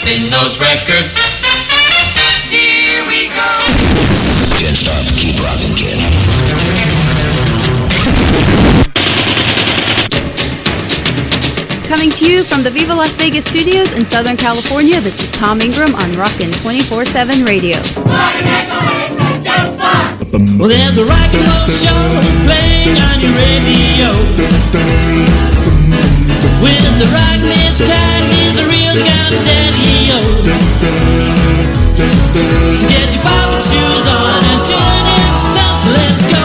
Spin those records. Here we go. Can't stop, keep rocking, kid. Coming to you from the Viva Las Vegas studios in Southern California, this is Tom Ingram on Rockin' 24/7 Radio. Well, there's a rock and roll show playing on your radio. With the rock man's tag, he's a real kind of daddy-o. So get your poppin' shoes on and join in the town, so let's go.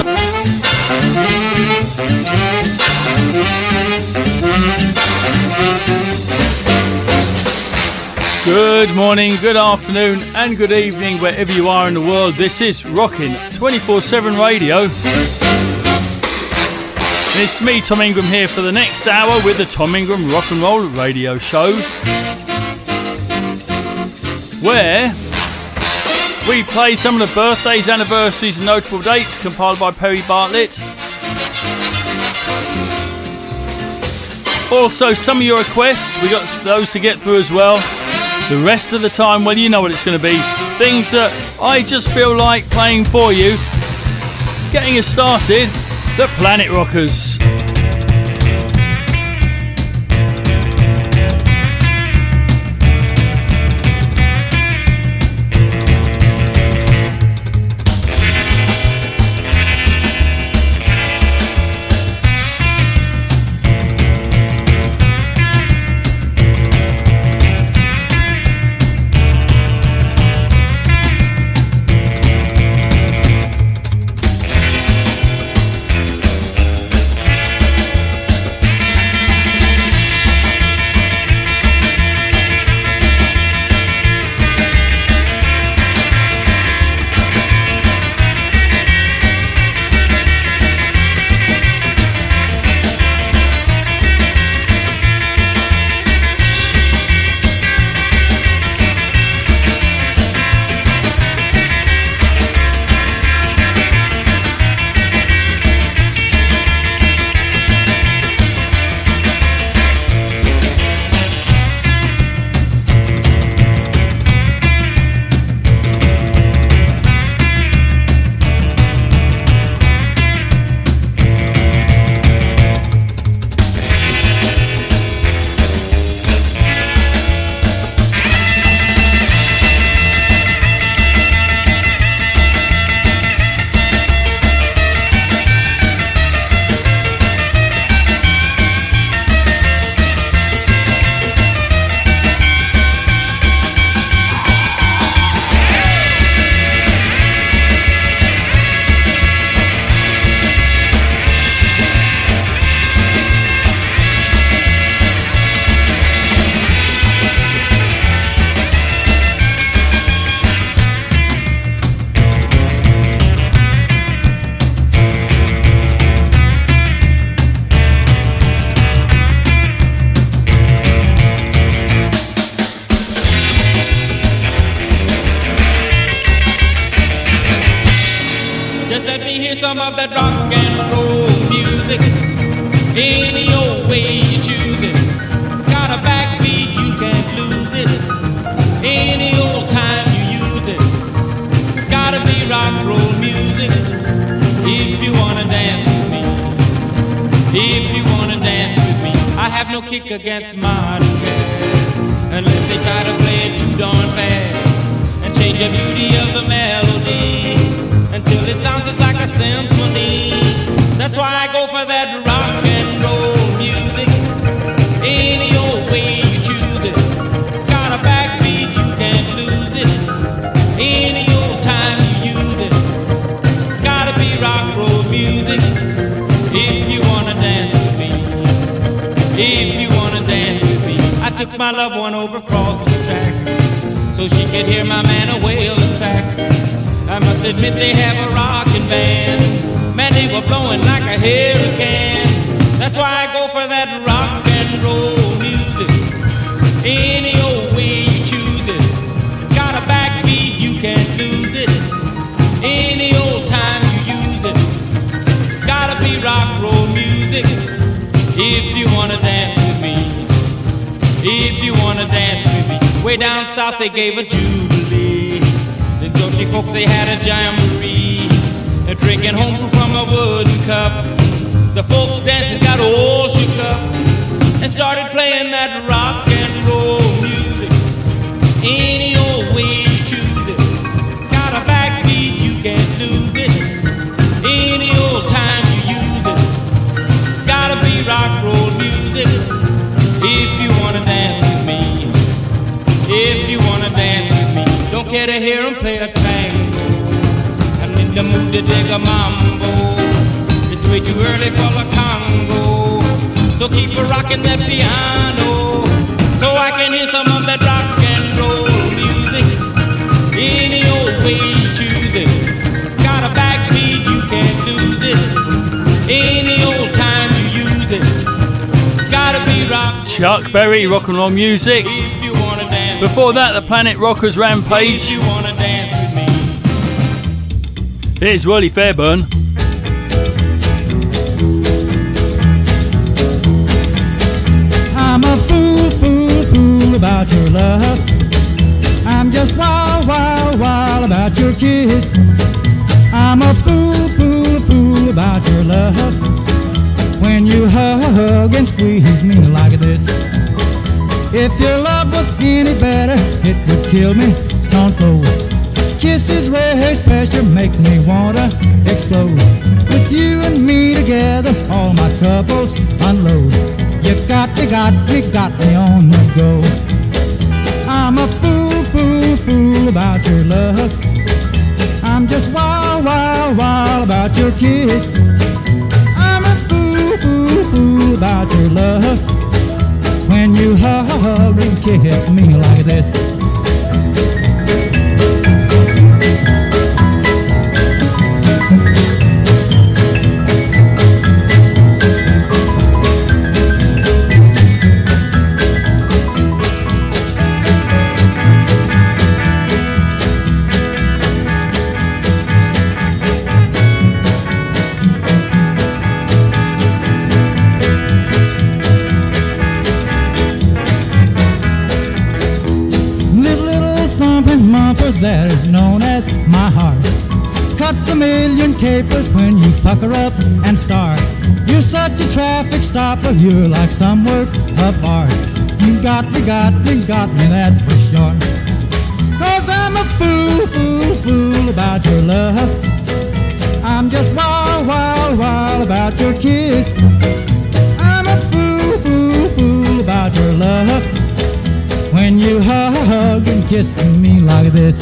Good morning, good afternoon and good evening wherever you are in the world. This is Rockin' 24/7 Radio. And it's me, Tom Ingram, here for the next hour with the Tom Ingram Rock and Roll Radio Show, where we play some of the birthdays, anniversaries and notable dates compiled by Perry Bartlett. Also, some of your requests, we got those to get through as well. The rest of the time, well, you know what it's going to be. Things that I just feel like playing for you. Getting us started, the Planet Rockers. Some of that rock and roll music, any old way you choose it. It's got a backbeat, you can't lose it. Any old time you use it. It's gotta be rock and roll music. If you wanna dance with me, if you wanna dance with me, I have no kick against modern jazz, unless they try to play it too darn fast and change the beauty of the melody until it sounds just like a symphony. That's why I go for that rock and roll music. Any old way you choose it. It's got a backbeat, you can't lose it. Any old time you use it. It's gotta be rock and roll music. If you wanna dance with me, if you wanna dance with me. I took my loved one over across the tracks so she could hear my man a wailing sax. I must admit they have a rockin' band. Man, they were blowing like a hurricane. That's why I go for that rock and roll music. Any old way you choose it. It's got a backbeat, you can't lose it. Any old time you use it. It's gotta be rock and roll music. If you wanna dance with me, if you wanna dance with me. Way down south they gave a jubilee. The Dutchy folks they had a jamboree, drinking home from a wooden cup. The folks dancing got all shook up and started playing that rock and roll music. Any old way you choose it, it's got a backbeat, you can't lose it. Any old time you use it, it's gotta be rock roll music. If you wanna dance with me, if you wanna dance with me, don't care to hear 'em play a tango. I'm in the mood to dig a mambo. It's way too early for the Congo, so keep a rocking that piano, so I can hear some of that rock and roll music. Any old way you choose it, it's got a backbeat, you can't lose it. Any old time you use it, it's gotta be rock. Chuck Berry, rock and roll music. If you wanna dance, Before that, the Planet Rockers if Rampage. you wanna dance with me. Here's Willie Fairburn. I'm a fool, fool, fool about your love. I'm just wild, wild, wild about your kiss. I'm a fool, fool, fool about your love. When you hug and squeeze me like this. If your love was any better, it would kill me stone cold. Kisses raise pressure, makes me wanna explode. With you and me together, all my troubles unload. You got me on the go. I'm a fool, fool, fool about your love. I'm just wild, wild, wild about your kiss. I'm a fool, fool, fool about your love. When you hug and kiss me like this. That is known as my heart. Cuts a million capers when you pucker up and start. You're such a traffic stopper, you're like some work of art. You got me, that's for sure. 'Cause I'm a fool, fool, fool about your love. I'm just wild, wild, wild about your kiss. I'm a fool, fool, fool about your love. When you hug and kiss me like this.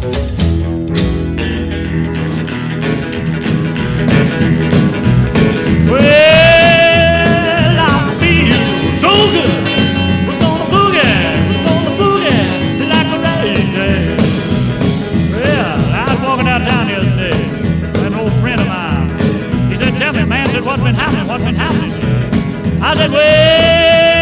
Well, I feel so good. We're gonna boogie till like a crazy. Well, I was walking downtown the other day. An old friend of mine, he said, "Tell me, man," said, "what's been happening? What's been happening?" I said, "Well,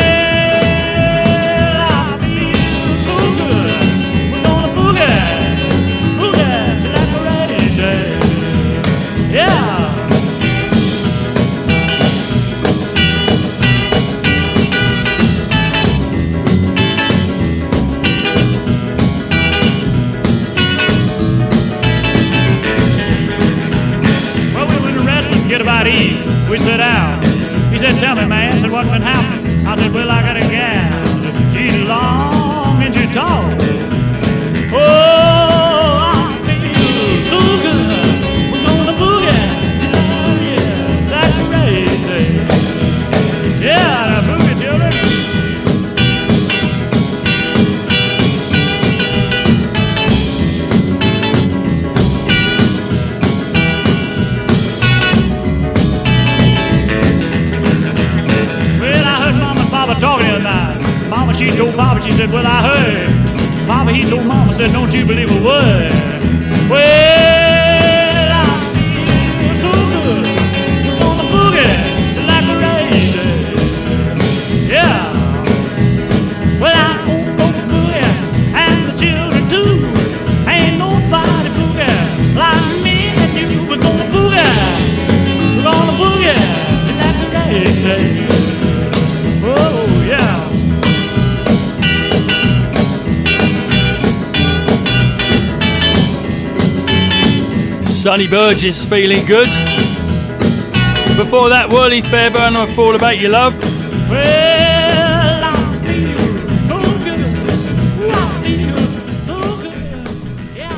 we sit down. He said, "Tell me, man," said, "what's been happening?" I said, "Well, I got a gal. She's long and she's tall. Oh, I feel so good. We're gonna boogie. Oh, yeah, that's crazy. Yeah, now boogie, children." Talking the other night. Mama, she told Papa, she said, "Well, I heard." Papa, he told Mama, said, "Don't you believe a word." Well, I feel so good. We're gonna boogie like crazy. Yeah. Well, I hope folks boogie and the children too. Ain't nobody boogie like me and you. We're gonna boogie. We're gonna boogie like crazy. Oh, yeah. Sonny Burgess, Feeling Good. Before that, Whirly Fairbairn, I Thought About Your Love. Well, I feel so good. I feel so good. Yeah.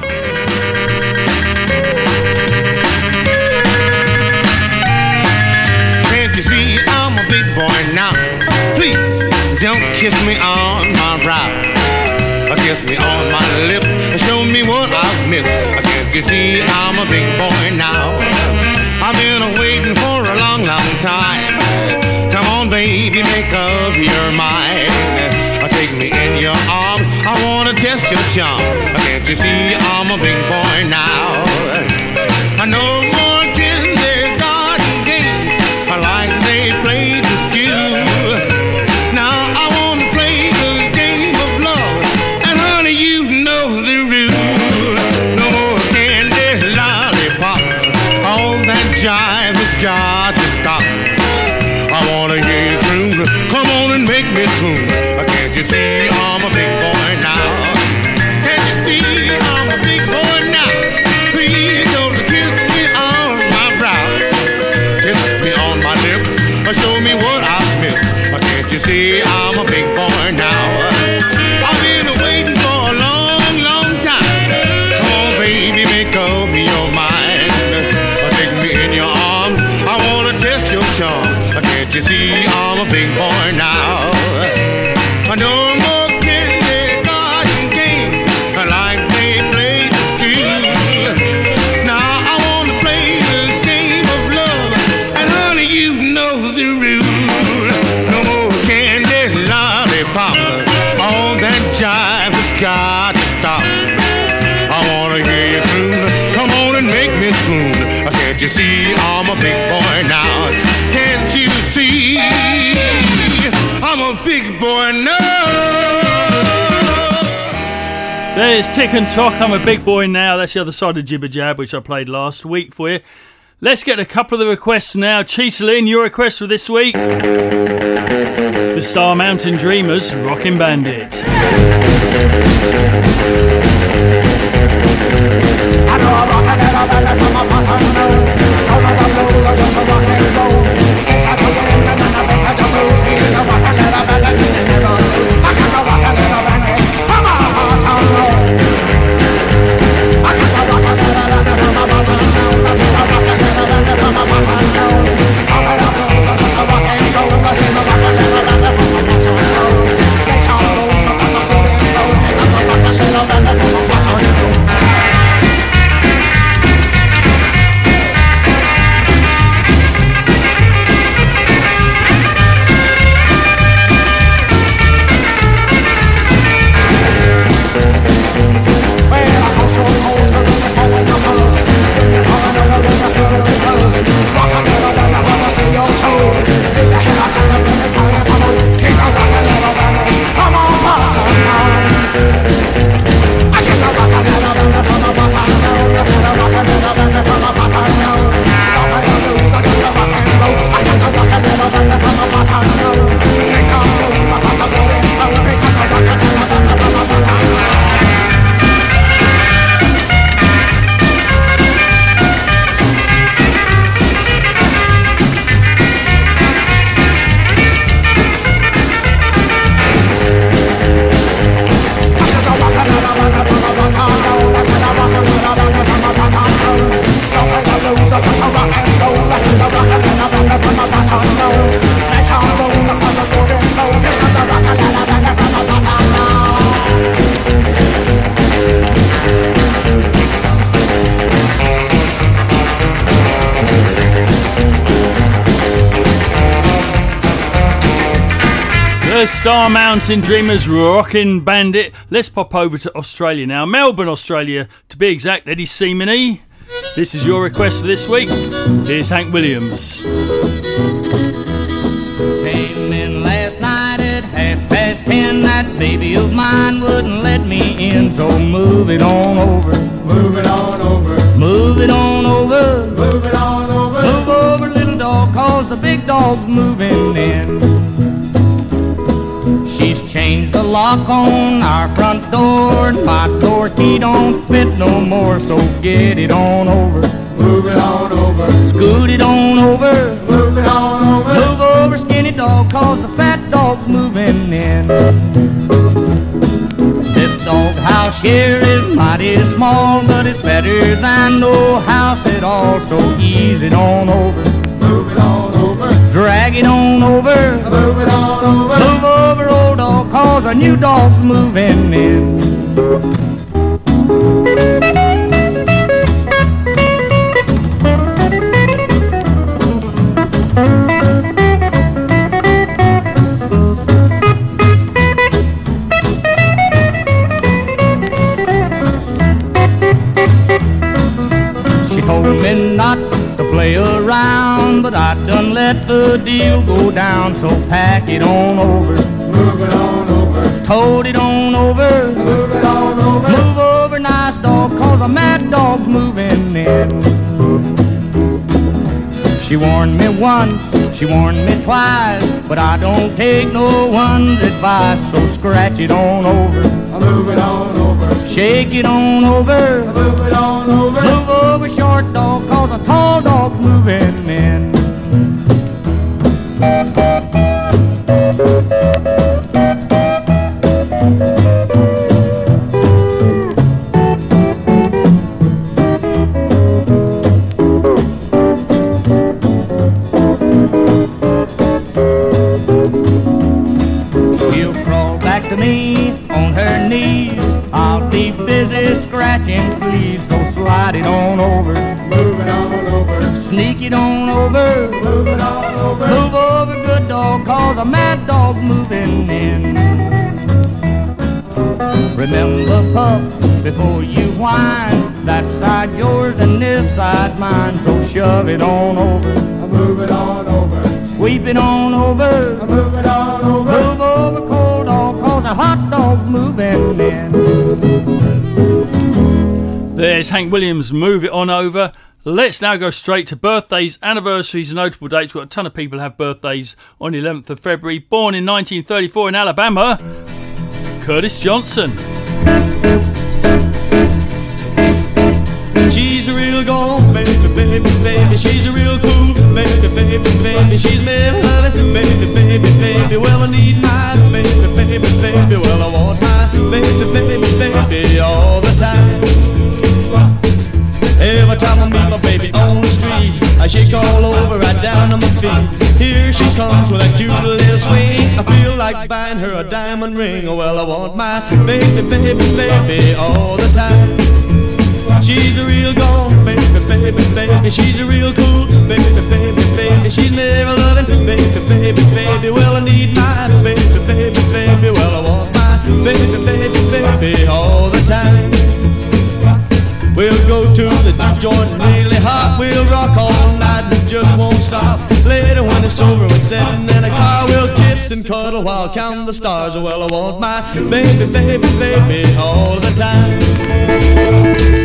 Can't you see I'm a big boy now? Please don't kiss me on my brow. Kiss me on my lips and show me what I've missed. Can't you see I'm a big boy now? I've been waiting for a long, long time. Come on, baby, make up your mind. Take me in your arms, I wanna test your charms. Can't you see I'm a big boy now? I know more kindergarten games like they played in school. Now I wanna play this game of love, and honey, you know the rule. No more candy lollipops, all that jive has got to stop. I wanna hear you croon, come on and make me tune. Can't you see I'm a big boy now? Can't you see I'm a big boy now? Please don't kiss me on my brow. Kiss me on my lips, show me what I've missed. Can't you see I'm a big boy now? I've been waiting for a long, long time. Come on, baby, make up your mind. Take me in your arms, I wanna test your charms. Can't you see I'm a big boy now? No more kindergarten games like they played in school. Now I wanna play this game of love, and honey, you know the rule. No more candy lollipop, all that jive has got to stop. I wanna hear you croon, come on and make me swoon. Can't you see I'm a big boy now? Can't you see I'm a big boy now? There's Tick and Tock, I'm a big boy now. That's the other side of Jibber Jab, which I played last week for you. Let's get a couple of the requests now. Cheetah Lynn, your request for this week. The Star Mountain Dreamers, Rockin' Bandit. I know I rock a little bandit from a person known. Don't know the blues are just a rock and roll. Ace has a wind and then the bass has a blues. He is a rock a little bandit, he never lose. I got a rock a little bandit from a person known. I got a rock a little bandit from a person known. I said a rock a little bandit from a person known. All of the blues are just a rock and roll. But he's a rock a little bandit from a person known. Ace on the road because I'm floating low. He got a rock a little bandit from a person known. The Star Mountain Dreamers, Rockin' Bandit. Let's pop over to Australia now. Melbourne, Australia, to be exact. Eddie Seamany. This is your request for this week. Here's Hank Williams. Came in last night at 10:30. That baby of mine wouldn't let me in, so move it on over. Move it on over. Move it on over. Move it on over. Move over, little dog, cause the big dog's moving in. She's changed the lock on our front door, and my door your key don't fit no more, so get it on over. Move it on over. Scoot it on over. Move it on over. Move over, skinny dog, cause the fat dog's moving in. This dog house here is mighty small, but it's better than no house at all, so ease it on over. Move it on over. Drag it on over. Move it on over. Move over, old dog, cause a new dog's moving in. She told me not to play around, but I done let the deal go down, so pack it on over. Move it on over. Tote it on over. Move it on over. Move over, nice dog, cause a mad dog's moving in. She warned me once, she warned me twice, but I don't take no one's advice, so scratch it on over. Move it on over. Shake it on over. Move it on over. Move over, short dog, cause a tall dog's moving in. She'll crawl back to me on her knees. I'll be busy scratching, please, so slide it on over. Move it on over. Sneak it on over. Move it on over. Move over, good dog, cause a mad dog's moving in. Remember, pup, before you whine, that side yours and this side mine, so shove it on over. Move it on over. Sweep it on over. Move it on over. Move over, cold dog, cause a hot dog's moving in. There's Hank Williams, Move It On Over. Let's now go straight to birthdays, anniversaries and notable dates. We've got a ton of people who have birthdays on the 11th of February. Born in 1934 in Alabama, Curtis Johnson. She's a real gone, baby, baby, baby. She's a real cool, baby, baby, baby. She's me loving, baby, baby, baby. Well, I need my baby, baby, baby. Well, I want my baby, baby, baby all the time. Every time I meet my baby on the street, I shake all over, right down on my feet. Here she comes with a cute little swing. I feel like buying her a diamond ring. Well, I want my baby, baby, baby all the time. She's a real gone, baby, baby, baby. She's a real cool, baby, baby, baby. She's never loving, baby, baby, baby. Well, I need my baby, baby, baby. Well, I want my baby, baby, baby all the time. We'll go to the juke joint really hot. We'll rock all night and just won't stop. Later when it's over, we're sitting in a car. We'll kiss and cuddle while counting the stars. Well, I want my baby, baby, baby all the time.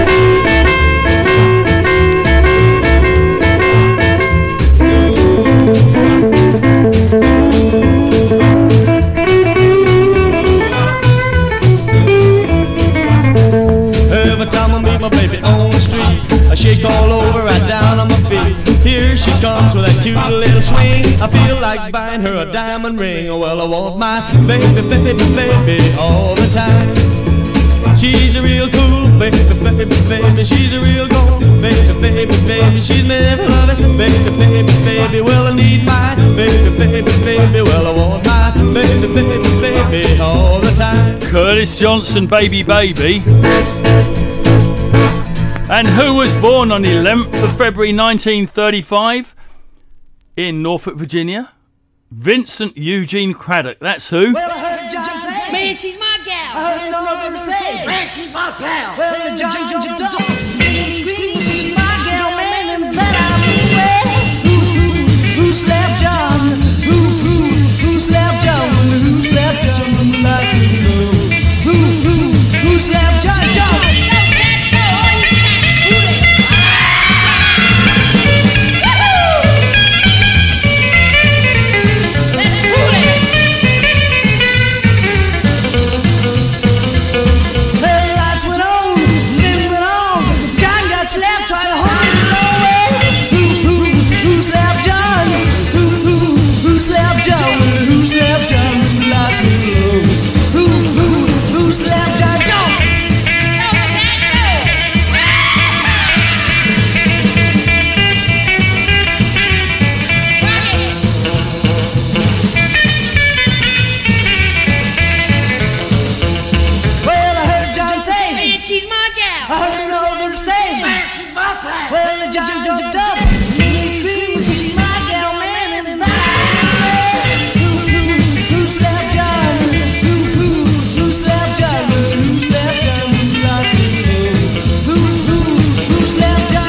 Every time I meet my baby on the street, I shake all over, right down on my feet. Here she comes with that cute little swing. I feel like buying her a diamond ring. Well, I want my baby, baby, baby all the time. She's a real cool baby, baby, baby. She's a real gold baby, baby, baby. She's never loving baby, baby, baby. Well, I need my baby, baby, baby. Well, I want my baby, baby, baby all the time. Curtis Johnson, Baby Baby. And who was born on the 11th of February 1935 in Norfolk, Virginia? Vincent Eugene Craddock. That's who. Well, I heard John say, man, she's my gal. I heard Norman say, man, she's my pal. Well, the John jumped up and screamed, she's my gal, man, and that I mean, well, who slapped John? Who slapped John? Who slapped John when the lights went low? Who slapped John? John? Well, I Well, the John jumped up and he screamed, she's my gal, man, and that who slapped John? Who slapped John? Who slapped John? Who lost me? Who slapped John?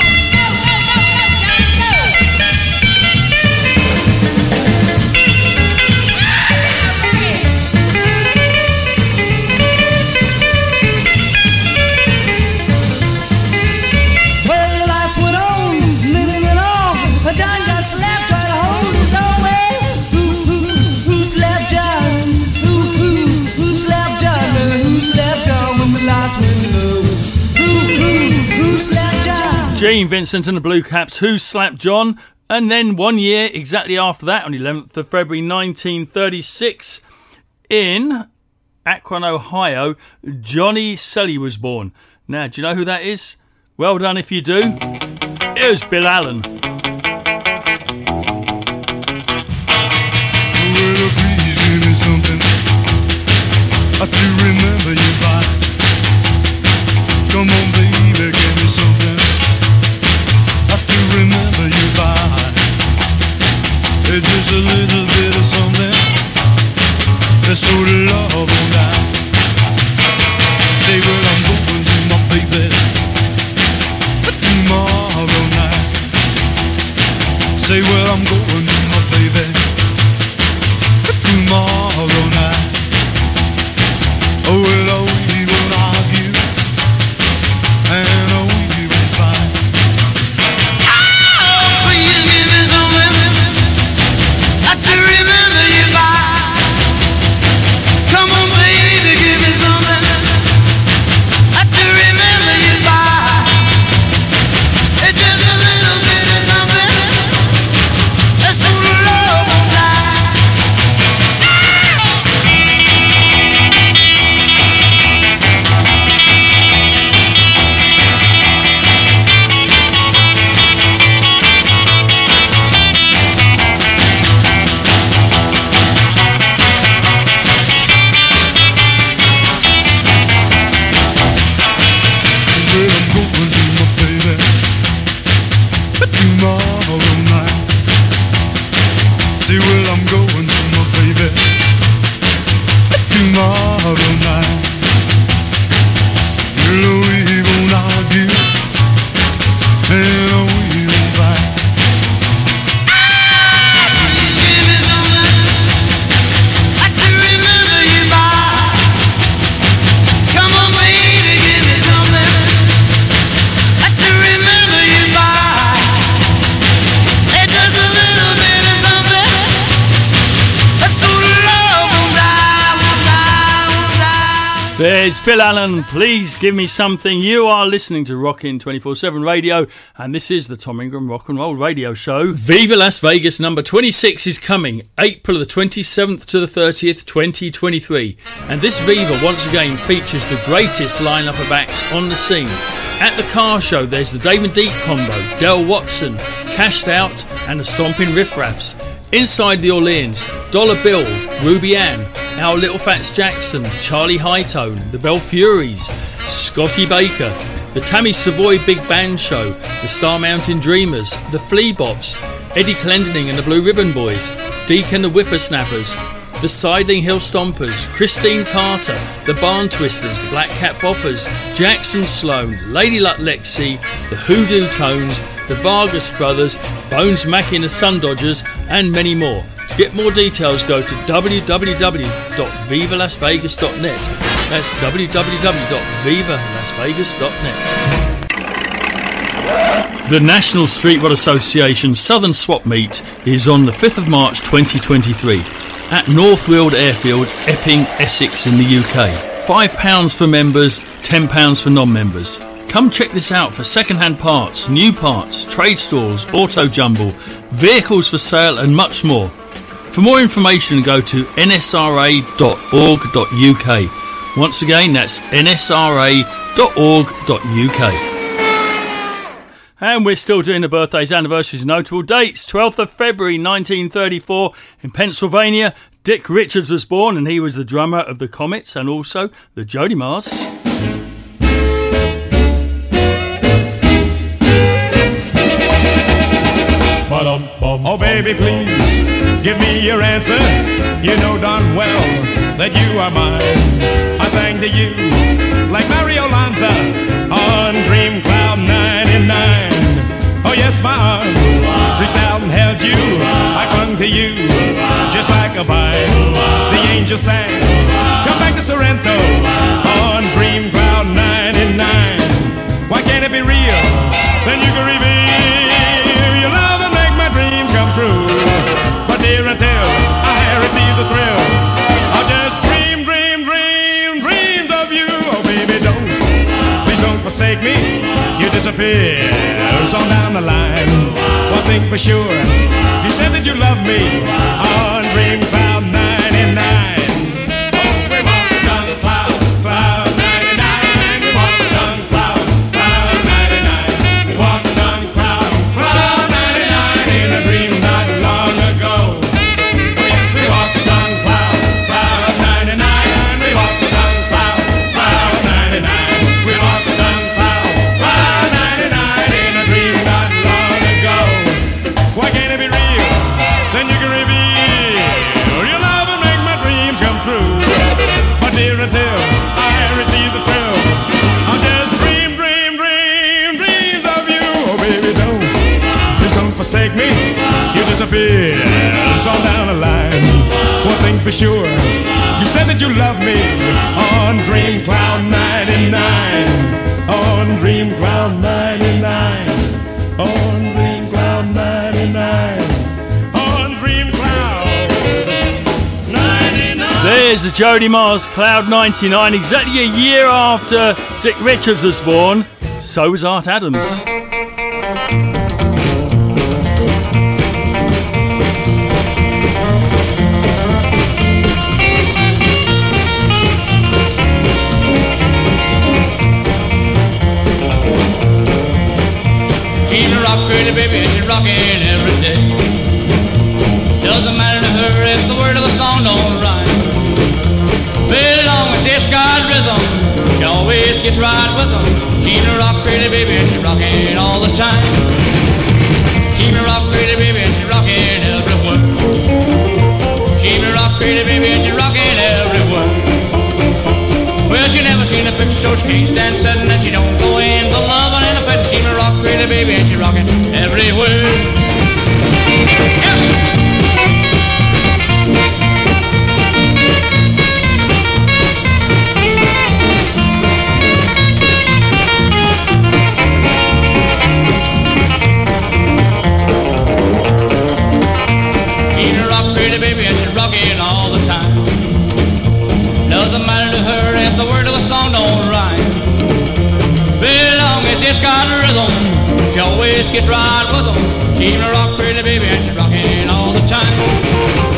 Gene Vincent and the Blue Caps, Who Slapped John? And then 1 year exactly after that, on the 11th of February 1936, in Akron, Ohio, Johnny Selly was born. Now, do you know who that is? Well done if you do. It was Bill Allen. Well, please give me something to remember you by. Come on, baby, give me something to remember you by. It's just a little bit of something that's so love on that. Say, well, I'm going to my baby tomorrow night. Say, well, I'm going to my baby tomorrow night. Oh, well, we won't argue, and we won't fight. Oh, please give me something to remember you by. Come on, baby, give me something to remember you by. It's just a little bit of something that's so love on that. See, well, I'm going to my baby tomorrow night. You know we won't argue, and we won't fight. Give me something to remember you by. Come on, baby, give me something to remember you by. It's just a little bit of something. There's Bill Allen, Please Give Me Something. You are listening to Rockin' 24/7 Radio, and this is the Tom Ingram Rock and Roll Radio Show. Viva Las Vegas number 26 is coming, April the 27th to the 30th, 2023. And this Viva once again features the greatest lineup of acts on the scene. At the car show, there's the Dave and Deep combo, Del Watson, Cashed Out, and the Stomping Riff Raffs. Inside the Orleans, Dollar Bill, Ruby Ann, Our Little Fats Jackson, Charlie Hightone, the Belfuries, Scotty Baker, the Tammy Savoy Big Band Show, the Star Mountain Dreamers, the Flea Bops, Eddie Clendening and the Blue Ribbon Boys, Deacon the Whippersnappers, the Sidling Hill Stompers, Christine Carter, the Barn Twisters, the Black Cat Boppers, Jackson Sloan, Lady Luck Lexi, the Hoodoo Tones, the Vargas Brothers, Bones Mackey and the Sun Dodgers, and many more. To get more details, go to www.vivalasvegas.net. That's www.vivalasvegas.net. The National Street Rod Association Southern Swap Meet is on the 5th of March 2023 at North Weald Airfield, Epping, Essex in the UK. £5 for members, £10 for non-members. Come check this out for second-hand parts, new parts, trade stalls, auto jumble, vehicles for sale and much more. For more information, go to nsra.org.uk. Once again, that's nsra.org.uk. And we're still doing the birthdays, anniversaries, notable dates. 12th of February 1934 in Pennsylvania, Dick Richards was born, and he was the drummer of the Comets and also the Jody Mars. Oh, baby, please give me your answer. You know darn well that you are mine. I sang to you like Mario Lanza on Dream Cloud 99. Oh, yes, my arms reached out and held you. I clung to you just like a vine. The angel sang, come back to Sorrento on Dream Cloud 99. Why can't it be real? Then you can reveal your love and make my dreams come true. But dear, until I receive the thrill, I'll just dreams of you. Oh, baby, please don't forsake me. You disappear on down the line. One thing for sure, you said that you love me on Dream Cloud 99. Forsake me, you disappear on down the line. One thing for sure, you said that you love me on Dream Cloud 99. On Dream Cloud 99. On Dream Cloud 99. On Dream Cloud 99. There's the Jody Mars Cloud 99, exactly a year after Dick Richards was born. So was Art Adams. She's a rock pretty baby and she's rocking every day. Doesn't matter to her if the word of the song don't rhyme. Very long as it's got rhythm, she always gets right with them. She's a rock pretty baby and she's rocking all the time. She's a rock pretty baby and she's rocking everywhere. She's a rock pretty baby and she's rocking everywhere. Well, you never seen a picture so she can't stand sitting and she don't go in for loving and a petting. She's a rock pretty baby and she's rocking everywhere. Yeah. She's a rock pretty baby and she's rocking all the time. Doesn't matter to her if the word of the song don't rhyme. Very long as it's got rhythm, she always gets right with them. She's a rock pretty baby and she's rocking all the time.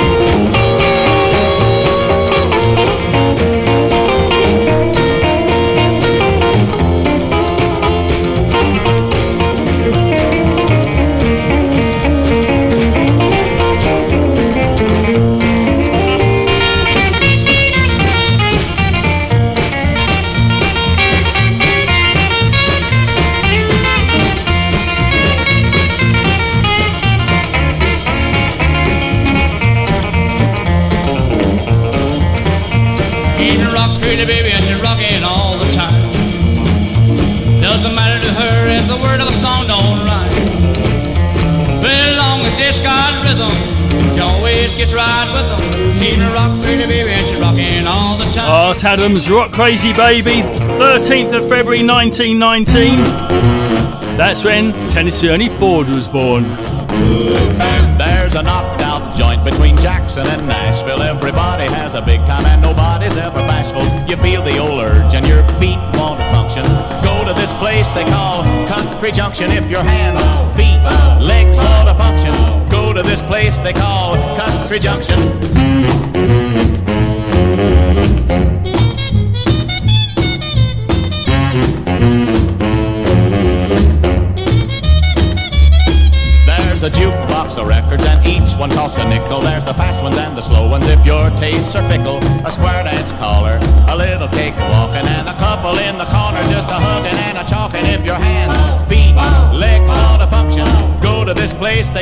Pretty baby and she's rocking all the time. Doesn't matter to her if the word of the song don't rhyme. Very long as it's got rhythm, she always gets right with them. She's a rock pretty baby and she's rocking all the time. Art Adams, Rock Crazy Baby, 13th of February 1919. That's when Tennessee Ernie Ford was born. There's a knocked out joint between Jackson and Nashville. Everybody has a big time and nobody's ever bashful. You feel the old urge and your feet won't function. Go to this place they call Country Junction. If your hands, feet, legs want to function, go to this place they call Country Junction. There's a jukebox of records and each one costs a nickel. There's the fast ones and the slow ones if your tastes are fickle. A square dance caller, a little cake walking, and a couple in the corner just a hugging and a chalking. If your hands, feet, legs want to function, go to this place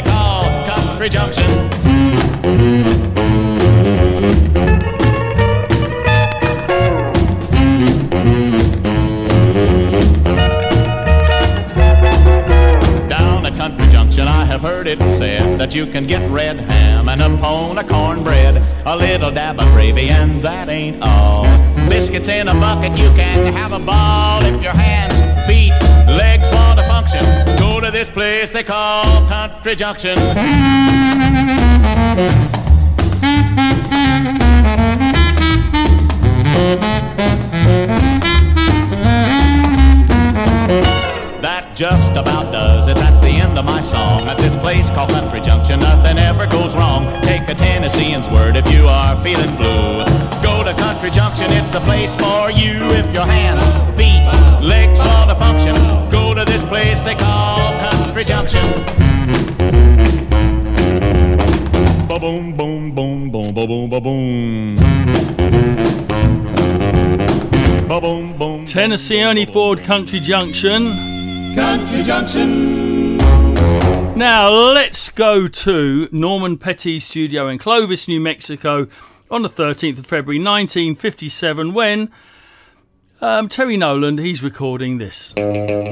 that you can get red ham and a pone of cornbread, a little dab of gravy, and that ain't all. Biscuits in a bucket, you can have a ball if your hands, feet, legs want to function. Go to this place they call Country Junction. That just about does it. That's the end of my song. At this place called Country Junction, nothing ever goes wrong. Take a Tennessean's word if you are feeling blue. Go to Country Junction, it's the place for you. If your hands, feet, legs want to function, go to this place they call Country Junction. Ba-boom, boom, boom, boom, ba-boom, ba-boom. Ba-boom, boom. Tennessee Ernie Ford, Country Junction. Country Junction. Now let's go to Norman Petty's studio in Clovis, New Mexico on the 13th of February 1957 when Terry Nolan, he's recording this. I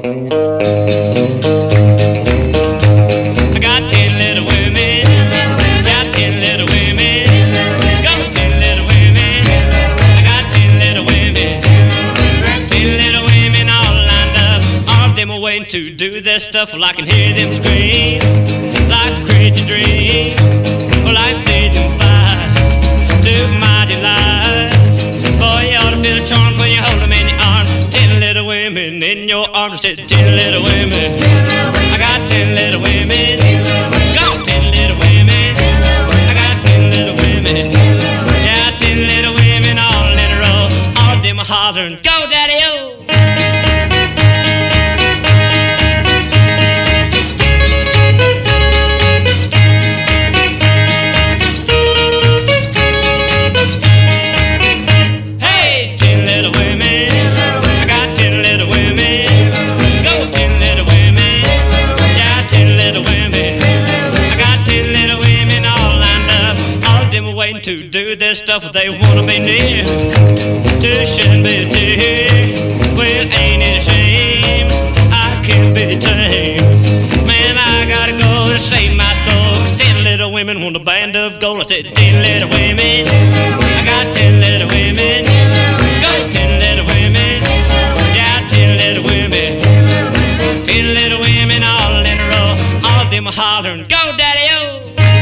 got 10 little women, got 10 little women, got 10 little women, I got 10 little women, 10 little women all lined up, all of them are waiting to do their stuff. Well, I can hear them scream like a crazy dream. Well, I see them fly to my delight. Boy, you ought to feel a charm when you hold them in your arms. 10 little women in your arms. I said 10 little women. I got 10 little women. Got 10 little women. I got 10 little women. Yeah, 10 little women all in a row. All of them are hollering, go daddy-o. To do their stuff they wanna be near, to shouldn't be dear. Well, ain't it a shame I can't be tamed? Man, I gotta go and save my soul. 'Cause 10 little women want a band of gold. I said 10 little women. I got 10 little women. Got 10 little women. Yeah, 10 little women. 10 little women all in a row. All of them are hollering, go daddy-o.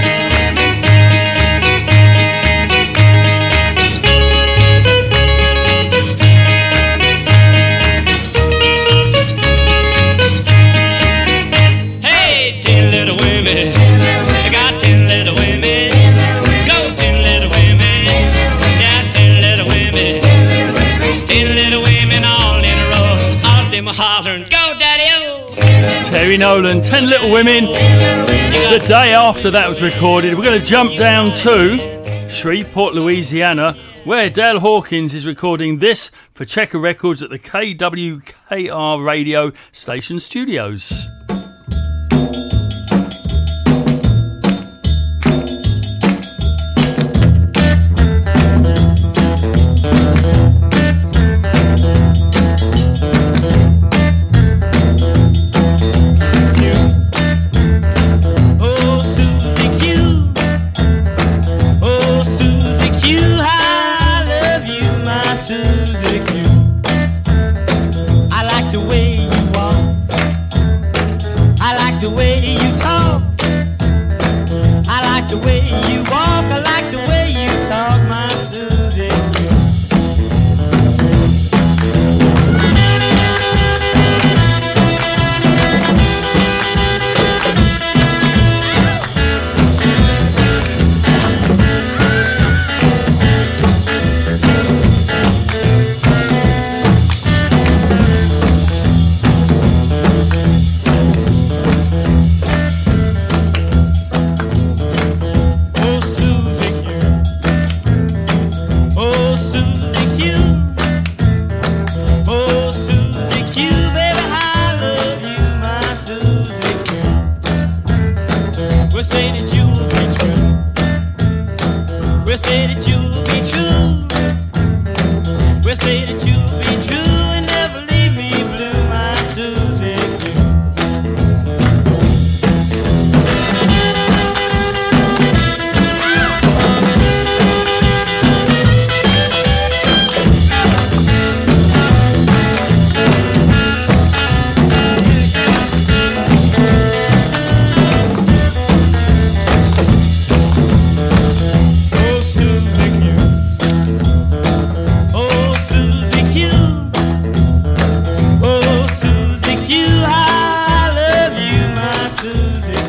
I got 10 little women. Go 10 little women. Yeah, 10 little women. 10 little women all in a row. All of them are hollering, go daddy-o. Terry Nolan, 10 Little Women. The day after that was recorded, we're going to jump down to Shreveport, Louisiana, where Dale Hawkins is recording this for Checker Records at the KWKR radio station studios.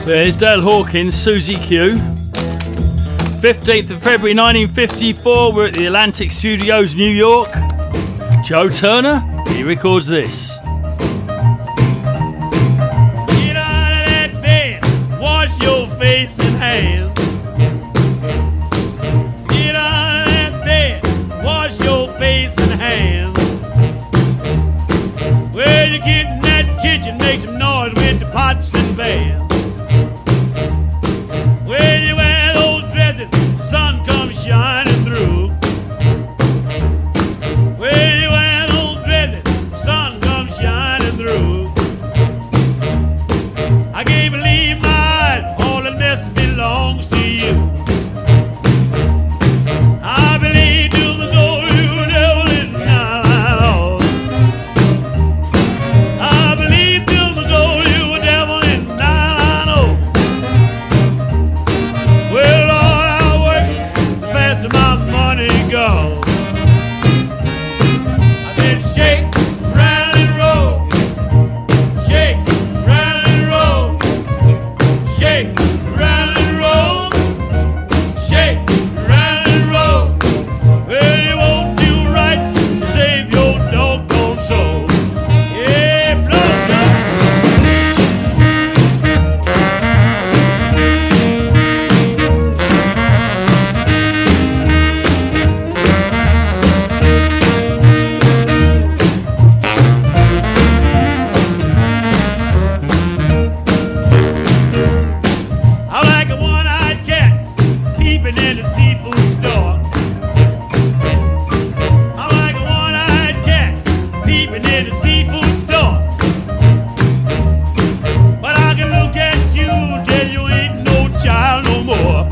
There's Dale Hawkins, Susie Q. 15th of February 1954, we're at the Atlantic Studios, New York. Joe Turner, he records this. Get out of that bed, wash your face and hands. Get out of that bed, wash your face and hands. Well, you get in that kitchen, make some noise with the pots and pans. When you wear those dresses, the sun comes shining through. When you wear those dresses, the sun comes shining through. I can't believe my eyes, all the mess belongs to you. I believe to the soul you never let me down. I believe to the soul you devil in down. Well, Lord, I work the faster my money goes. I said, shake, rattle and roll. Shake, rattle and roll. Shake, rattle and roll. Shake, rattle and roll. Well, you won't do right to save your doggone soul. Yeah, blow I like a one-eyed cat peeping in the seafood store. I like a one-eyed cat peeping in the seafood store. But I can look at you till you ain't no child no more.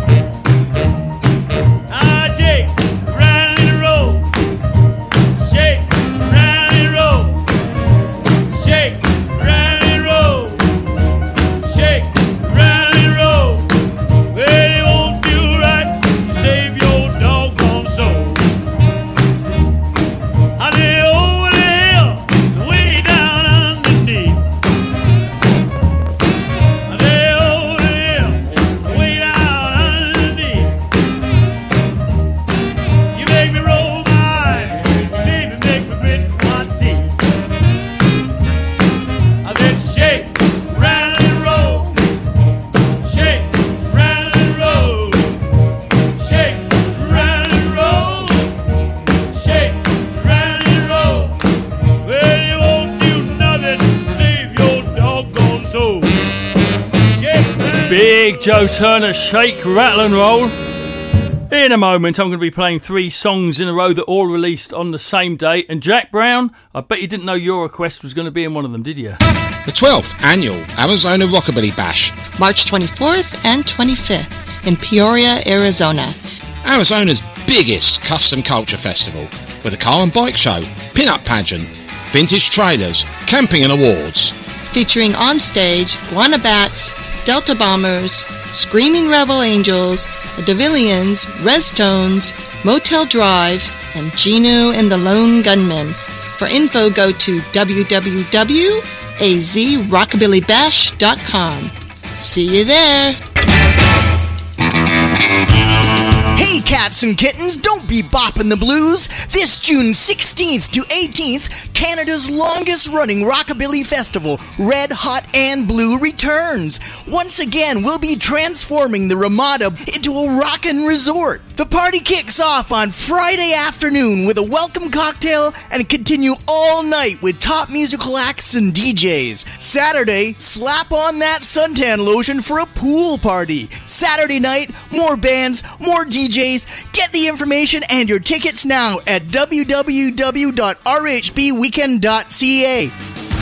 I shake, rattle and roll. Shake, rattle and roll. Shake, rattle and roll. Shake, rattle and roll. Well, you won't do right to save your doggone soul. I lay over the hill, way down underneath. I lay over the hill, way down underneath. You make me roll my eyes, baby, make me grit my teeth. I said, shake, rattle and roll. Shake, rattle and roll. Shake, rattle and roll. Shake, rattle and roll. Well, you won't do nothing to save your doggone soul. Shake, rattle. Big Joe Turner, Shake, Rattle and Roll. In a moment, I'm going to be playing 3 songs in a row that all released on the same day. And Jack Brown, I bet you didn't know your request was going to be in one of them, did you? The 12th Annual Arizona Rockabilly Bash. March 24th and 25th in Peoria, Arizona. Arizona's biggest custom culture festival with a car and bike show, pin-up pageant, vintage trailers, camping and awards. Featuring on stage Guana Bats, Delta Bombers, Screaming Rebel Angels, the Devillians, Redstones, Motel Drive, and Genu and the Lone Gunmen. For info, go to www.azrockabillybash.com. See you there. Hey cats and kittens, don't be bopping the blues. This June 16th to 18th, Canada's longest running rockabilly festival, Red Hot and Blue, returns. Once again, we'll be transforming the Ramada into a rockin' resort. The party kicks off on Friday afternoon with a welcome cocktail and continue all night with top musical acts and DJs. Saturday, slap on that suntan lotion for a pool party. Saturday night, more bands, more DJs. Get the information and your tickets now at www.rhbweekend.ca.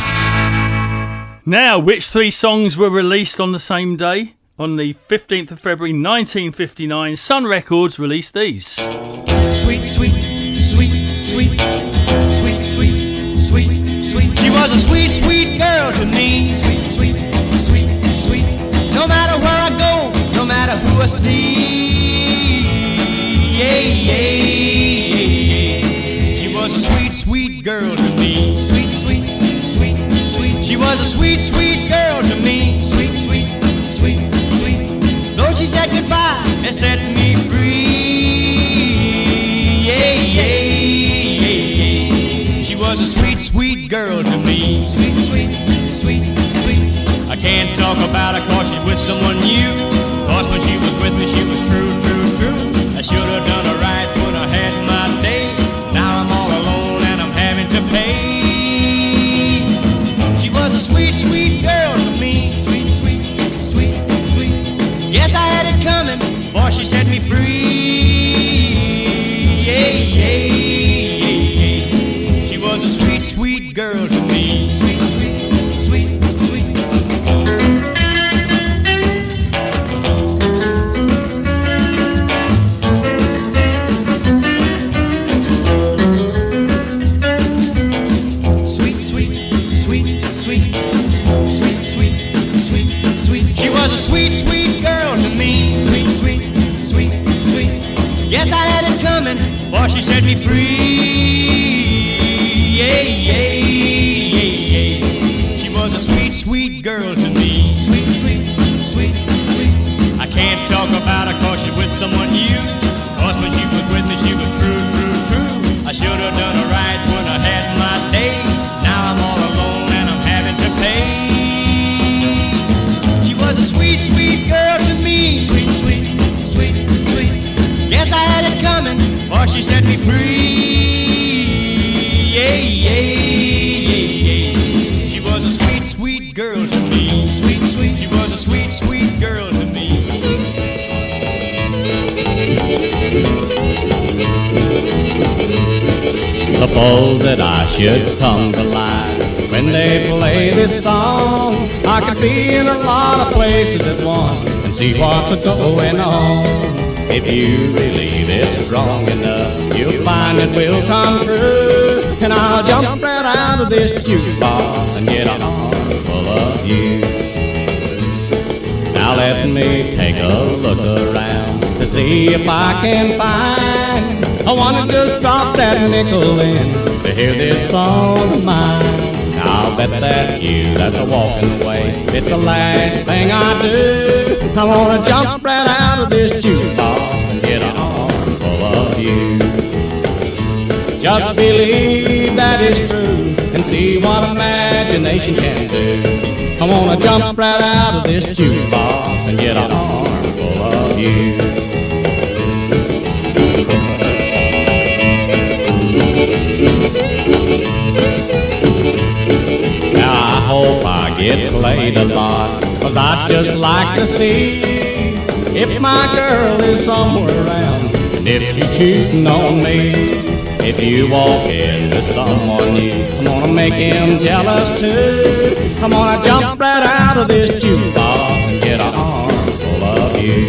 Now, which 3 songs were released on the same day? On the 15th of February 1959, Sun Records released these. Sweet, sweet, sweet, sweet, sweet, sweet, sweet, sweet. She was a sweet, sweet girl to me. Sweet, sweet, sweet, sweet. No matter where I go, no matter who I see. Yeah, yeah, yeah. She was a sweet, sweet girl to me. Sweet, sweet, sweet, sweet. She was a sweet, sweet girl to me. Sweet, sweet, and set me free. Yeah, yeah, yeah, yeah. She was a sweet, sweet girl to me. Sweet, sweet, sweet, sweet. I can't talk about her 'cause she's with someone new. 'Cause when she was with me, she was true, true, true. I should have done her right when I had my day. Now I'm all alone and I'm having to pay. She was a sweet, sweet girl to me. Sweet, sweet, sweet, sweet. Yes, I had it coming, for she set me free. Yeah, yeah, yeah, yeah. She was a sweet, sweet girl to me. Sweet, sweet, sweet, sweet. Sweet, sweet, sweet, sweet. Sweet, sweet, sweet, sweet. She was a sweet, sweet girl to me. Sweet, sweet, sweet, sweet. Yes, I had it coming, for she set me free. Yeah, yeah, yeah, yeah. She was a sweet, sweet girl to me. Sweet, sweet, sweet, sweet. I can't talk about her 'cause she's with someone new. 'Cause when she was with me, she was true, true, true. I should have done her right when I had my day. Now I'm all alone and I'm having to pay. She was a sweet, sweet girl to me. Sweet, sweet, sweet, sweet. Yes, I had it coming, for she set me free. Yeah, yeah, yeah, yeah. She was a sweet, sweet girl to me. Sweet, sweet. She was a sweet, sweet girl to me. Suppose that I should come to life when they play this song. I could be in a lot of places at once and see what's going on. If you believe it's strong enough, you'll find it will come true. And I'll jump right out of this jukebox and get an arm full of you. Now let me take a look around to see if I can find. I wanna just drop that nickel in to hear this song of mine. I'll bet that's you that's a walking away. It's the last thing I do. I wanna jump right out of this jukebox and get an armful of you. Just believe that it's true and see what imagination can do. I wanna jump right out of this jukebox and get an armful of you. Now I hope I get played a lot, 'cause I'd just like to see if my girl is somewhere around and if she's cheating on me. If you walk in with someone new, I'm gonna make him jealous too. I'm gonna jump right out of this jukebox and get an armful of you.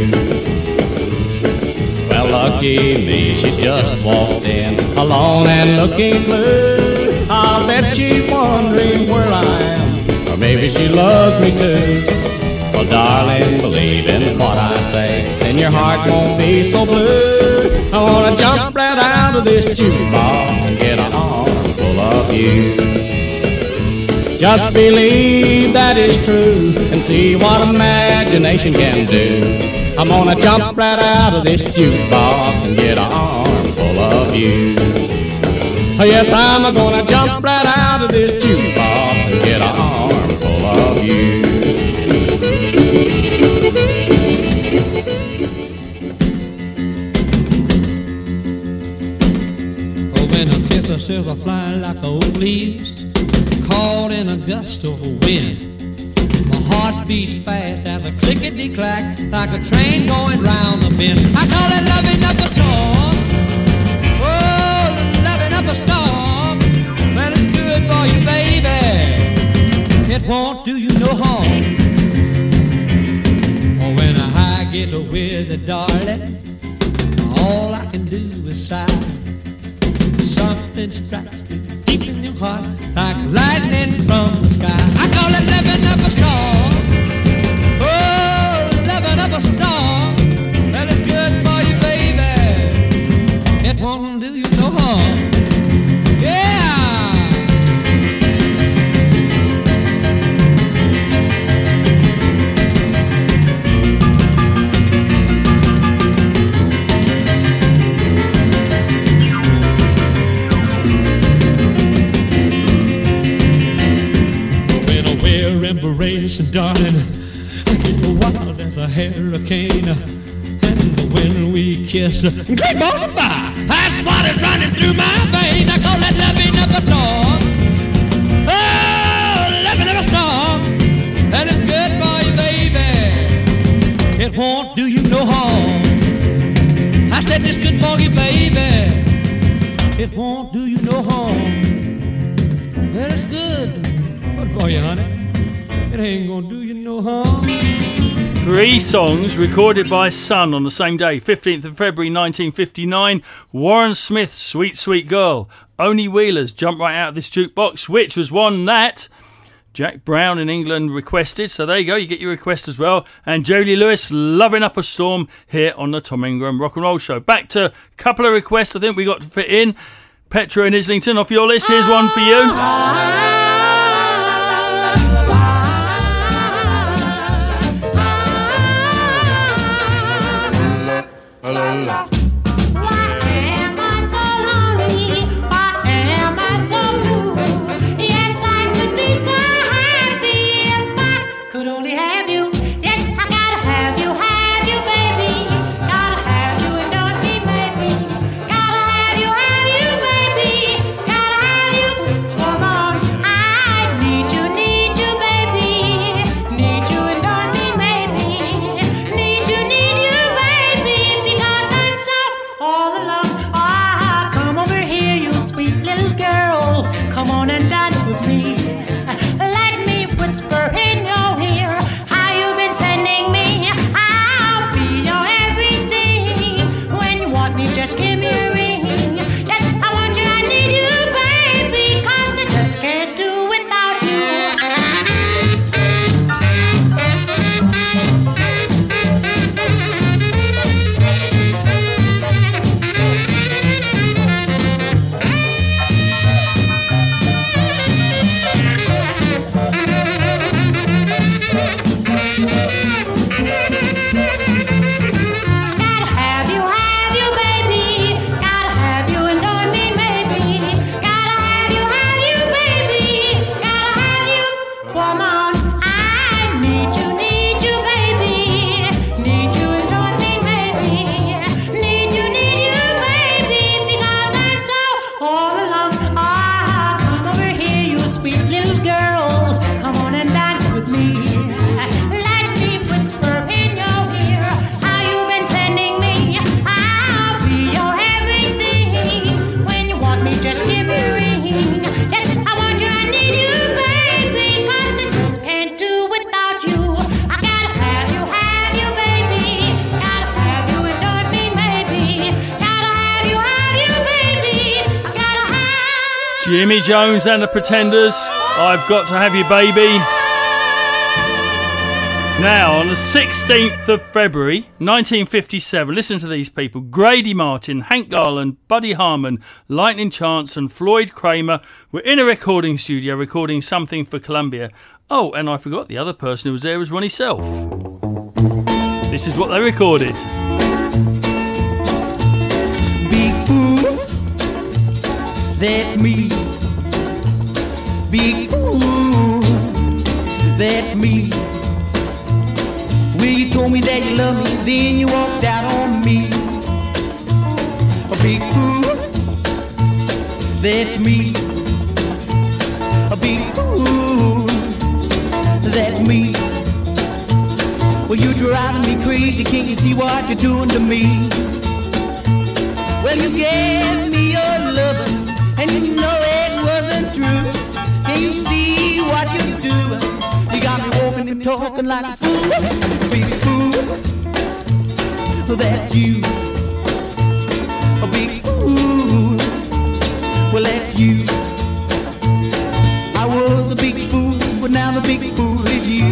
Well, lucky me, she just walked in, alone and looking blue. I'll bet she's wondering where I am, or maybe she loves me too. Well, darling, believe in what I say, and your heart won't be so blue. I wanna jump right out of this jukebox and get an armful of you. Just believe that it's true and see what imagination can do. I'm gonna jump right out of this jukebox and get an armful of you. Yes, I'm gonna jump right out of this jukebox and get an armful of you. Oh, when a kiss of silver flying like old leaves, caught in a gust of wind. My heart beats fast and the clickety-clack like a train going round the bend. I call it loving up a storm. Oh, loving up a storm. Well, it's good for you, baby. It won't do you no harm. Oh, when I get with it, darling, all I can do is sigh. Something strikes me deep in your heart like lightning from the sky. I call it living up a storm. Oh, living up a storm. Well, it's good for you, baby. It won't do you no harm. Yeah. racing, darling. Keep wild as a hurricane. And when we kiss, great balls of fire. That's what is running through my veins. I call that loving of a storm. Oh, loving of a storm. And it's good for you, baby. It won't do you no harm. I said it's good for you, baby. It won't do you no harm. Well, it's good for you, honey. It ain't gonna do you no harm. 3 songs recorded by Sun on the same day, 15th of February 1959. Warren Smith's Sweet Sweet Girl. Only Wheelers, Jump Right Out of This Jukebox, which was one that Jack Brown in England requested. So there you go, you get your request as well. And Jerry Lee Lewis, Loving Up a Storm, here on the Tom Ingram Rock and Roll Show. Back to a couple of requests I think we got to fit in. Petra in Islington, off your list. Here's one for you. Why am I so lonely? Why am I so blue? Yes, I could be so happy if I could only have you. Yes, I gotta have you, baby. Gotta have you, adore me, baby. Gotta have you, baby. Gotta have you. Come on, I need you, baby. Need you, adore me, baby. Need you, baby. Because I'm so all alone. Ah, come over here, you sweet little girl. Come on and dance with me. Let me whisper in your ear how you've been sending me. I'll be your everything. When you want me, just give me a ring. Yes, I want you, I need you, baby. 'Cause I just can't do without you. Gotta have you, baby. Gotta have you, adore me, baby. Gotta have you, baby. Gotta have you. Come on, I need you, baby. Need you, adore me, baby. Need you, baby. Because I'm so all alone. Ah, come over here, you sweet little girl. Come on and dance with me. Let me whisper in your ear how you've been sending me. I'll be your everything. When you want me, just give me a ring. Yes, I want you, I need you, baby. 'Cause I just can't do without you. I gotta have you, baby. Gotta have you, adore me, baby. Gotta have you, baby. I gotta have. Jimmy Jones and the Pretenders, I've Got to Have You, Baby. Now, on the 16th of February 1957, listen to these people. Grady Martin, Hank Garland, Buddy Harman, Lightning Chance and Floyd Kramer were in a recording studio recording something for Columbia. Oh, and I forgot the other person who was there was Ronnie Self. This is what they recorded. Big fool, that's me. Big fool, that's me. Well, you told me that you love me, then you walked out on me. A big fool, that's me. A big fool, that's me. Well, you're driving me crazy, can't you see what you're doing to me? Well, you gave me your loving, and you know it wasn't true. Can you see what you're doing? You got me walking and talking like a fool. Big fool, that's you. A big fool, well that's you. I was a big fool, but now the big fool is you.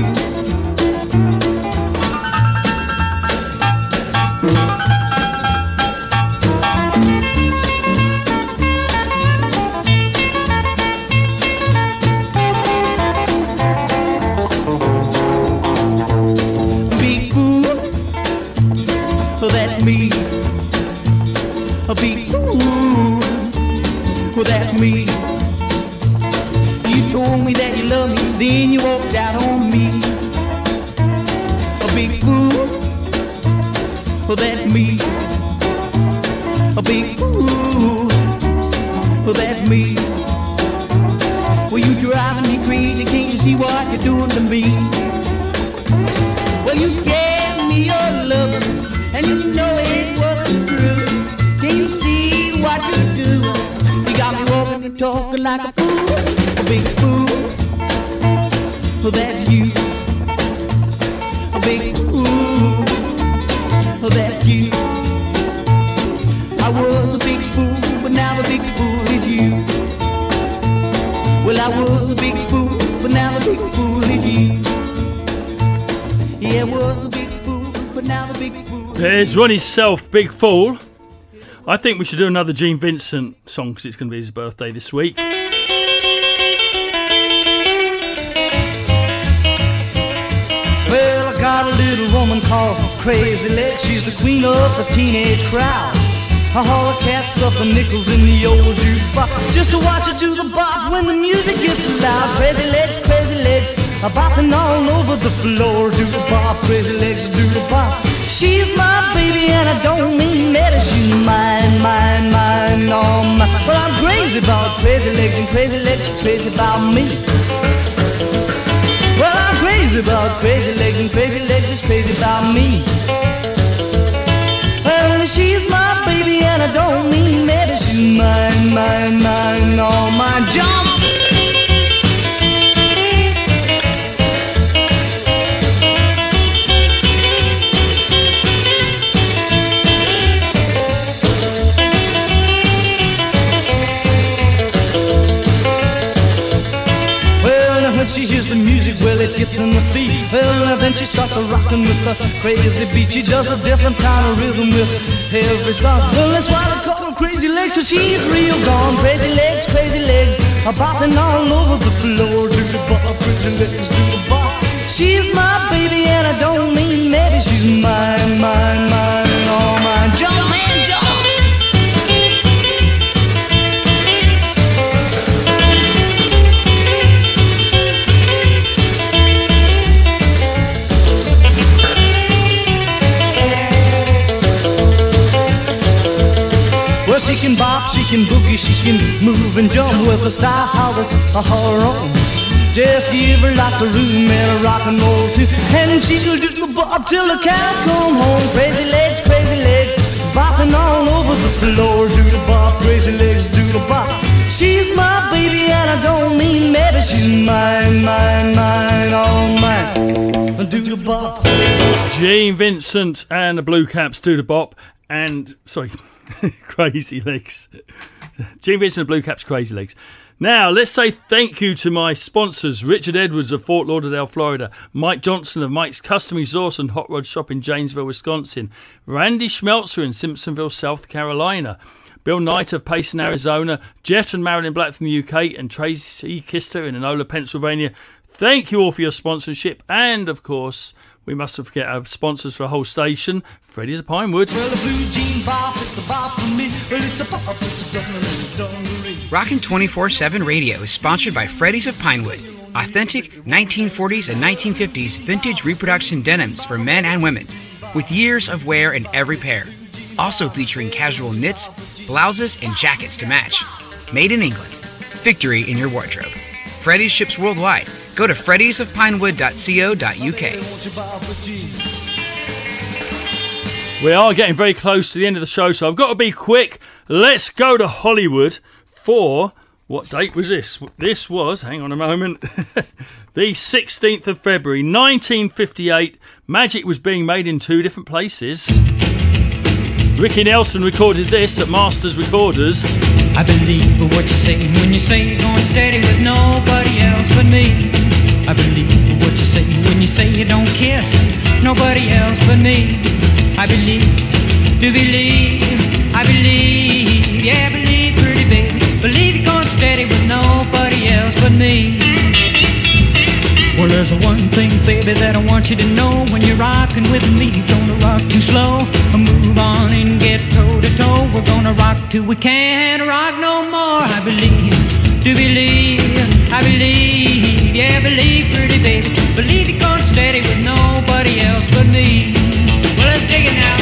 Me, a big fool, well that's me. You told me that you loved me, then you walked out on me. Well, you driving me crazy, can't you see what you're doing to me? Well, you gave me your love, and you know it was true. Can you see what you do? You got me walking and talking like a fool, a big fool. Oh, that's you, a big fool. Oh, that's you. I was a big fool, but now the big fool is you. Well, I was a big fool, but now the big fool is you. Yeah, I was a big fool, but now the big fool. There's Ronnie Self, Big Fool. I think we should do another Gene Vincent song because it's going to be his birthday this week. Well, I got a little woman called Crazy Legs. She's the queen of the teenage crowd. I haul a cat, stuff the nickels in the old jukebox just to watch her do the bop when the music gets loud. Crazy legs, bopping all over the floor. Do the bop, crazy legs, do the bop. She's my baby and I don't mean that. She's mine, oh my. Well, I'm crazy about crazy legs, and crazy legs are crazy about me. Well, I'm crazy about crazy legs, and crazy legs is crazy about me. Well, she's my baby and I don't mean maybe. She's mine, oh my. Jump! When she hears the music, well, it gets in the feet. Well, then she starts rocking with the crazy beat. She does a different kind of rhythm with every song. Well, that's why they call her Crazy Legs, 'cause she's real gone. Crazy legs, bopping all over the floor. Do the bop, crazy legs, do the bop. She's my baby and I don't mean maybe. She's mine, oh mine. Jump, man, jump! Well, she can bop, she can boogie, she can move and jump with a style that's her own. Just give her lots of room and a rock and roll too, and she'll do the bop till the cows come home. Crazy legs, bopping all over the floor. Do the bop, crazy legs, do the bop. She's my baby and I don't mean maybe. She's mine, oh mine. Do the bop. Gene Vincent and the Blue Caps do the bop, and sorry. Crazy Legs. Gene Vincent and Blue Caps, Crazy Legs. Now, let's say thank you to my sponsors. Richard Edwards of Fort Lauderdale, Florida. Mike Johnson of Mike's Custom Resource and Hot Rod Shop in Janesville, Wisconsin. Randy Schmelzer in Simpsonville, South Carolina. Bill Knight of Payson, Arizona. Jet and Marilyn Black from the UK. And Tracy Kister in Enola, Pennsylvania. Thank you all for your sponsorship. And, of course, we mustn't forget our sponsors for a whole station, Freddy's of Pinewood. Well, the blue jean bop is the bop for me. Well, it's the bop, it's the dungaree. Rockin' 24/7 Radio is sponsored by Freddy's of Pinewood. Authentic 1940s and 1950s vintage reproduction denims for men and women, with years of wear in every pair. Also featuring casual knits, blouses, and jackets to match. Made in England. Victory in your wardrobe. Freddy's ships worldwide. Go to freddy'sofpinewood.co.uk. We are getting very close to the end of the show, so I've got to be quick. Let's go to Hollywood for... What date was this? This was, hang on a moment, the 16th of February, 1958. Magic was being made in two different places. Ricky Nelson recorded this at Masters Recorders. I believe what you say when you say you're going steady with nobody else but me. I believe what you say when you say you don't kiss nobody else but me. I believe, do believe, I believe, yeah, believe, pretty baby. Believe you're going steady with nobody else but me. Well, there's one thing, baby, that I want you to know. When you're rocking with me, you're gonna rock too slow. Move on and get toe to toe. We're gonna rock till we can't rock no more. I believe, do believe, I believe, yeah, believe, pretty baby. Believe you're going steady with nobody else but me. Well, let's dig it now.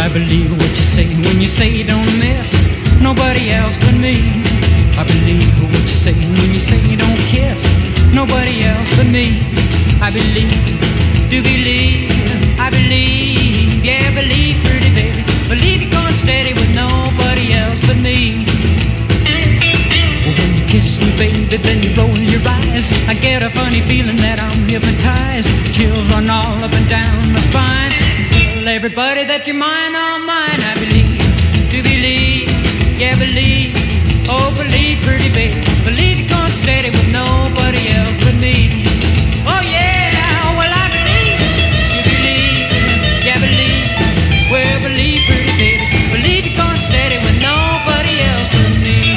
I believe what you say when you say you don't miss nobody else but me. I believe what you say when you say you don't kiss nobody else but me. I believe, do believe, I believe, yeah, believe, pretty baby. Believe you're going steady with nobody else but me. Well, when you kiss me, baby, then you roll your eyes. I get a funny feeling that I'm hypnotized. Chills run all up and down my spine. Tell everybody that you're mine, all mine. I believe, do believe, yeah, believe. Oh, believe, pretty baby. Believe you're going steady with nobody else but me. Oh, yeah, well, I believe, you believe, yeah, believe. Well, believe, pretty baby. Believe you're going steady with nobody else but me.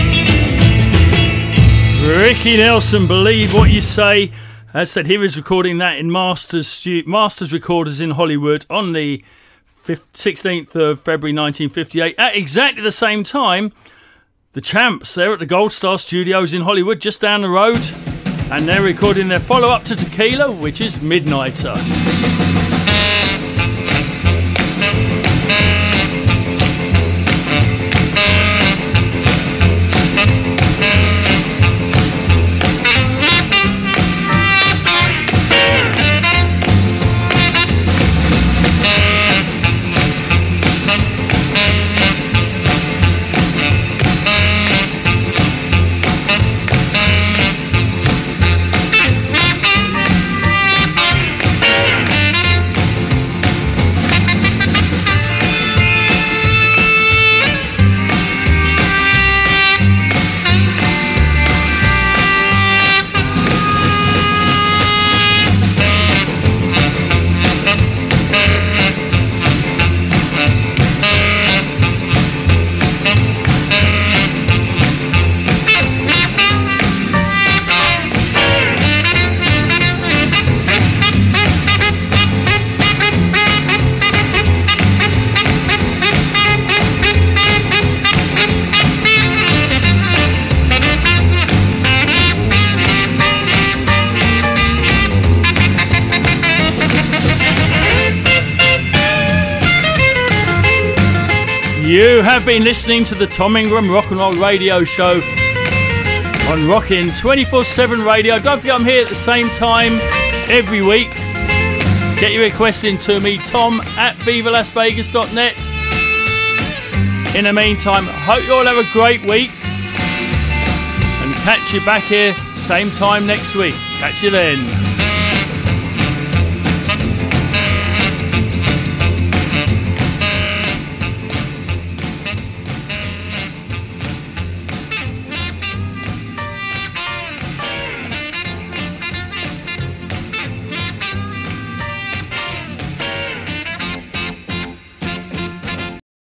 Ricky Nelson, Believe What You Say. As said, he was recording that in Masters Recorders in Hollywood on the 16th of February 1958. At exactly the same time, the Champs, they're at the Gold Star Studios in Hollywood, just down the road, and they're recording their follow-up to Tequila, which is Midnighter. You have been listening to the Tom Ingram Rock and Roll Radio Show on Rockin' 24/7 Radio. Don't forget I'm here at the same time every week. Get your requests in to me, tom@vivalasvegas.net. In the meantime, hope you all have a great week and catch you back here same time next week. Catch you then.